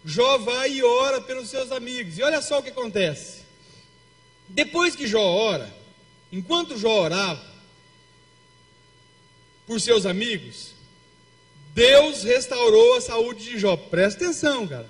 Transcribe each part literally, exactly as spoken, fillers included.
Jó vai e ora pelos seus amigos. E olha só o que acontece. Depois que Jó ora, enquanto Jó orava por seus amigos, Deus restaurou a saúde de Jó. Presta atenção, cara.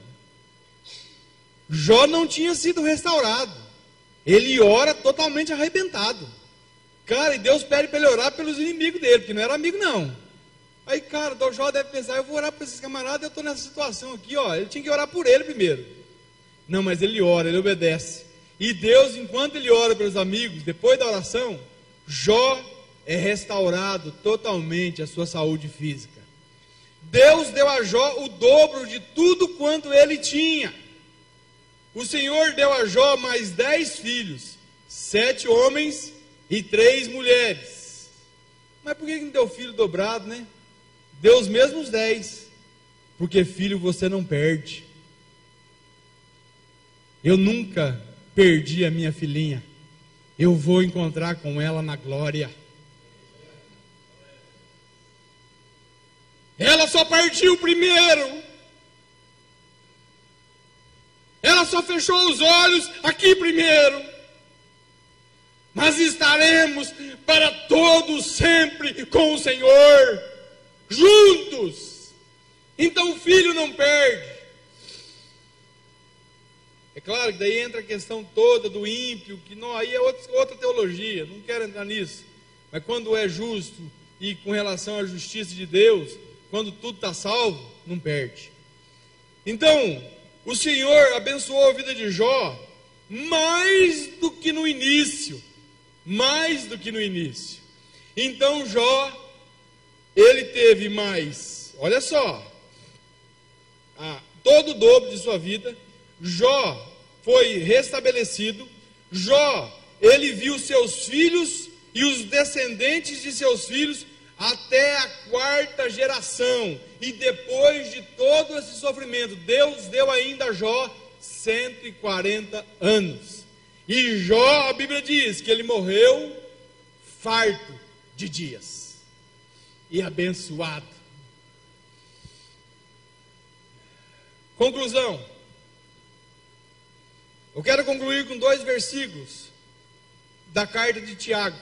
Jó não tinha sido restaurado. Ele ora totalmente arrebentado. Cara, e Deus pede para ele orar pelos inimigos dele, porque não era amigo não. Aí, cara, o Jó deve pensar, eu vou orar por esses camaradas, eu estou nessa situação aqui, ó. Ele tinha que orar por ele primeiro. Não, mas ele ora, ele obedece. E Deus, enquanto ele ora pelos amigos, depois da oração, Jó é restaurado totalmente a sua saúde física. Deus deu a Jó o dobro de tudo quanto ele tinha. O Senhor deu a Jó mais dez filhos, sete homens e três mulheres. Mas por que não deu filho dobrado, né? Deu os mesmos dez, porque filho você não perde. Eu nunca perdi a minha filhinha. Eu vou encontrar com ela na glória. Ela só partiu primeiro. Ela só fechou os olhos aqui primeiro. Mas estaremos para todos sempre com o Senhor, juntos. Então o filho não perde. É claro que daí entra a questão toda do ímpio, que não, aí é outra, outra teologia, não quero entrar nisso. Mas quando é justo e com relação à justiça de Deus, quando tudo está salvo, não perde. Então, o Senhor abençoou a vida de Jó mais do que no início. Mais do que no início. Então Jó, ele teve mais, olha só, ah, todo o dobro de sua vida. Jó foi restabelecido. Jó, ele viu seus filhos e os descendentes de seus filhos até a quarta geração. E depois de todo esse sofrimento, Deus deu ainda a Jó cento e quarenta anos. E Jó, a Bíblia diz que ele morreu farto de dias e abençoado. Conclusão. Eu quero concluir com dois versículos da carta de Tiago.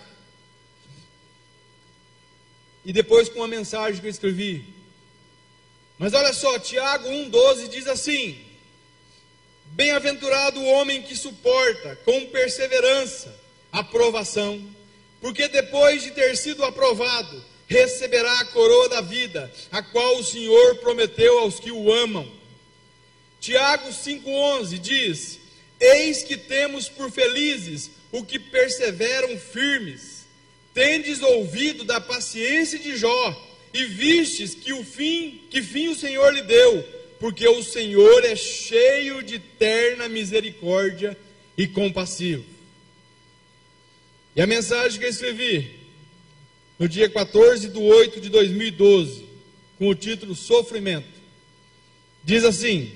E depois com uma mensagem que eu escrevi. Mas olha só, Tiago um, doze diz assim: bem-aventurado o homem que suporta com perseverança a provação, porque depois de ter sido aprovado, receberá a coroa da vida, a qual o Senhor prometeu aos que o amam. Tiago cinco, onze diz: eis que temos por felizes o que perseveram firmes. Tendes ouvido da paciência de Jó, e vistes que o fim, que fim o Senhor lhe deu, porque o Senhor é cheio de terna misericórdia e compassivo. E a mensagem que eu escrevi no dia quatorze de oito de dois mil e doze, com o título Sofrimento, diz assim: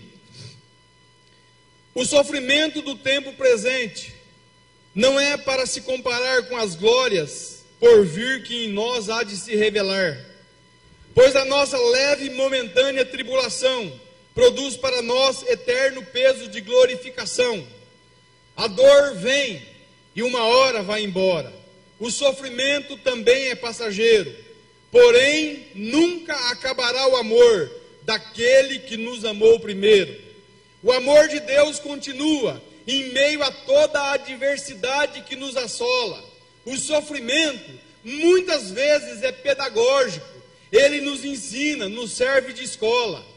o sofrimento do tempo presente não é para se comparar com as glórias por vir que em nós há de se revelar, pois a nossa leve e momentânea tribulação produz para nós eterno peso de glorificação. A dor vem e uma hora vai embora. O sofrimento também é passageiro, porém nunca acabará o amor daquele que nos amou primeiro. O amor de Deus continua em meio a toda a adversidade que nos assola. O sofrimento muitas vezes é pedagógico. Ele nos ensina, nos serve de escola.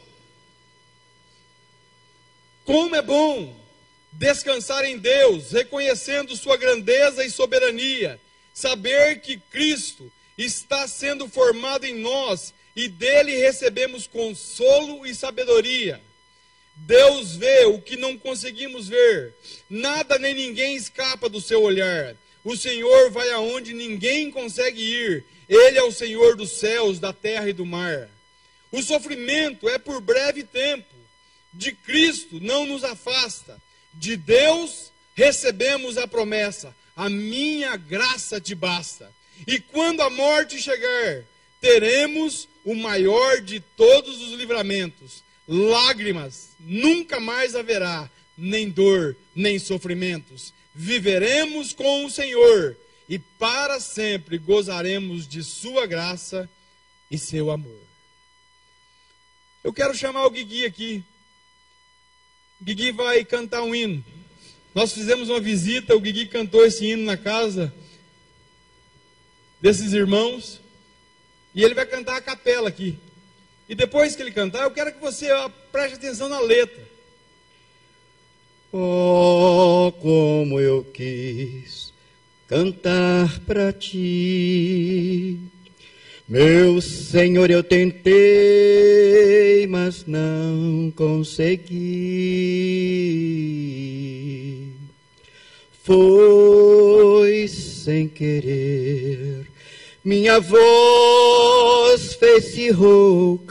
Como é bom descansar em Deus, reconhecendo sua grandeza e soberania, saber que Cristo está sendo formado em nós e dele recebemos consolo e sabedoria. Deus vê o que não conseguimos ver, nada nem ninguém escapa do seu olhar. O Senhor vai aonde ninguém consegue ir, Ele é o Senhor dos céus, da terra e do mar. O sofrimento é por breve tempo. De Cristo não nos afasta. De Deus recebemos a promessa: a minha graça te basta. E quando a morte chegar, teremos o maior de todos os livramentos. lágrimas nunca mais haverá, nem dor, nem sofrimentos. Viveremos com o Senhor e para sempre gozaremos de sua graça e seu amor. Eu quero chamar o Guigui aqui. O Guigui vai cantar um hino. Nós fizemos uma visita, o Guigui cantou esse hino na casa desses irmãos, e ele vai cantar a capela aqui. E depois que ele cantar, eu quero que você ó, preste atenção na letra. Oh, como eu quis cantar para ti, meu Senhor, eu tentei, mas não consegui. Foi sem querer, minha voz fez-se rouca,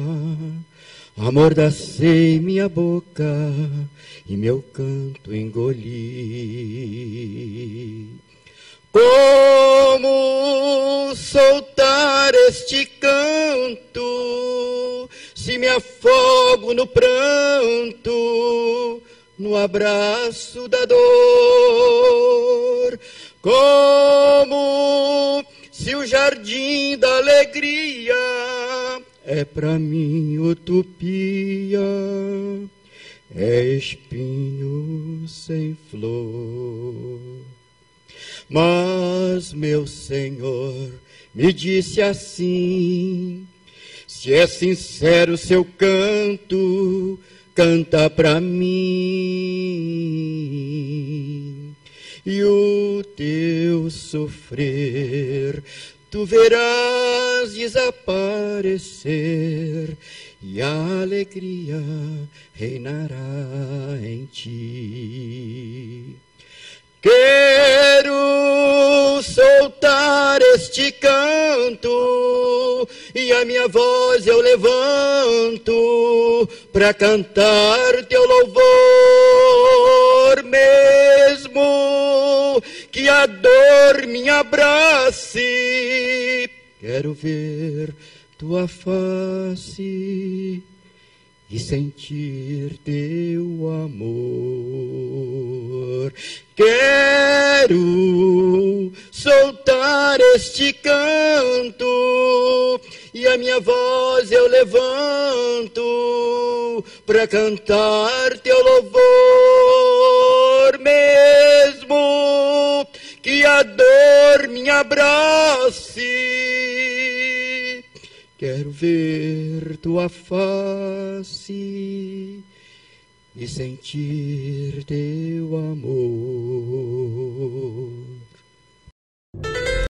amordacei minha boca e meu canto engoli. Como soltar este canto, se me afogo no pranto, no abraço da dor? Como se o jardim da alegria é pra mim utopia, é espinho sem flor. Mas meu Senhor me disse assim: se é sincero seu canto, canta pra mim. E o teu sofrer tu verás desaparecer, e a alegria reinará em ti. Quero soltar este canto e a minha voz eu levanto para cantar teu louvor, mesmo que a dor me abrace. Quero ver tua face e sentir teu amor. Quero soltar este canto e a minha voz eu levanto para cantar teu louvor, mesmo que a dor me abrace. Quero ver tua face e sentir teu amor.